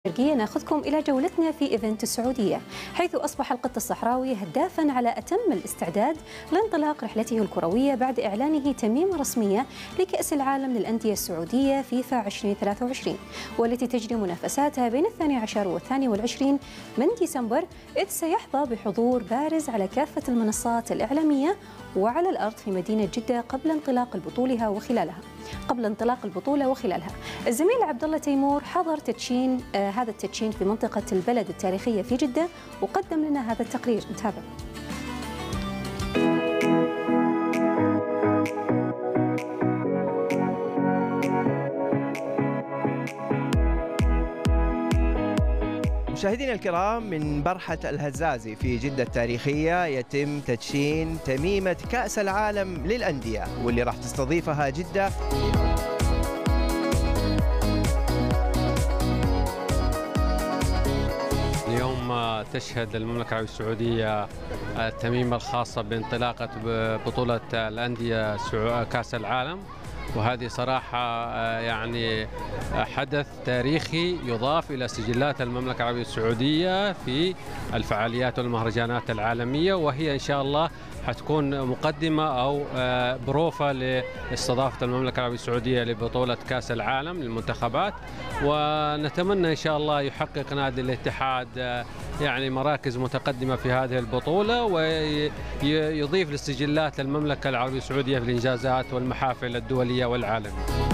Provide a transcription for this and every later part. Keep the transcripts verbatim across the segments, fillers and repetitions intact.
الشرقية ناخذكم إلى جولتنا في إيفنت السعودية، حيث أصبح القط الصحراوي هدافاً على أتم الاستعداد لانطلاق رحلته الكروية بعد إعلانه تميمة رسمية لكأس العالم للأندية السعودية فيفا ألفين وثلاثة وعشرين، والتي تجري منافساتها بين الثاني عشر والثاني والعشرين من ديسمبر، إذ سيحظى بحضور بارز على كافة المنصات الإعلامية وعلى الأرض في مدينة جدة قبل انطلاق البطولة وخلالها. قبل انطلاق البطولة وخلالها الزميل عبد الله تيمور حضر تدشين آه هذا التدشين في منطقة البلد التاريخية في جدة وقدم لنا هذا التقرير. نتابع. مشاهدينا الكرام، من برحة الهزازي في جدة التاريخية يتم تدشين تميمة كأس العالم للأندية واللي راح تستضيفها جدة. اليوم تشهد المملكة العربية السعودية التميمة الخاصة بانطلاقة بطولة الأندية كأس العالم، وهذه صراحة يعني حدث تاريخي يضاف إلى سجلات المملكة العربية السعودية في الفعاليات والمهرجانات العالمية، وهي إن شاء الله حتكون مقدمة أو بروفة لاستضافة المملكة العربية السعودية لبطولة كأس العالم للمنتخبات، ونتمنى إن شاء الله يحقق نادي الاتحاد يعني مراكز متقدمة في هذه البطولة ويضيف للسجلات المملكة العربية السعودية في الإنجازات والمحافل الدولية والعالمية.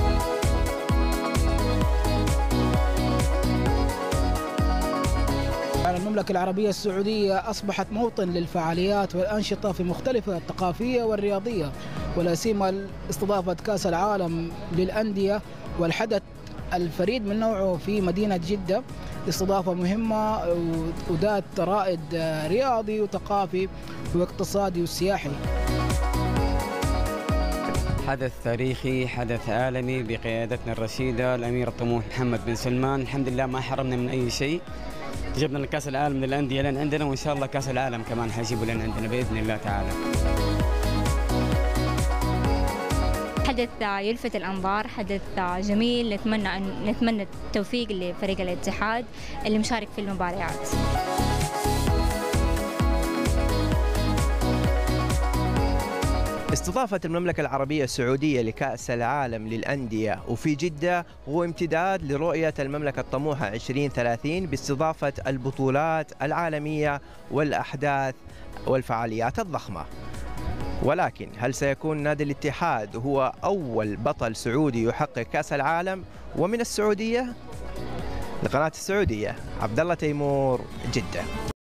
المملكة العربية السعودية أصبحت موطن للفعاليات والأنشطة في مختلفها الثقافية والرياضية، ولا سيما استضافة كأس العالم للأندية والحدث الفريد من نوعه في مدينة جدة، استضافة مهمة وذات رائد رياضي وثقافي واقتصادي وسياحي. حدث تاريخي، حدث عالمي بقيادتنا الرشيدة الأمير الطموح محمد بن سلمان. الحمد لله ما حرمنا من أي شيء، جبنا لكأس العالم للأندية لين عندنا، وإن شاء الله كأس العالم كمان حيجيبوا لين عندنا بإذن الله تعالى. حدث يلفت الأنظار، حدث جميل، نتمنى أن نتمنى التوفيق لفريق الاتحاد اللي مشارك في المباريات. استضافة المملكة العربية السعودية لكأس العالم للأندية وفي جدة هو امتداد لرؤية المملكة الطموحة عشرين ثلاثين باستضافة البطولات العالمية والأحداث والفعاليات الضخمة. ولكن هل سيكون نادي الاتحاد هو أول بطل سعودي يحقق كأس العالم ومن السعودية؟ لقناة السعودية، عبد الله تيمور، جدة.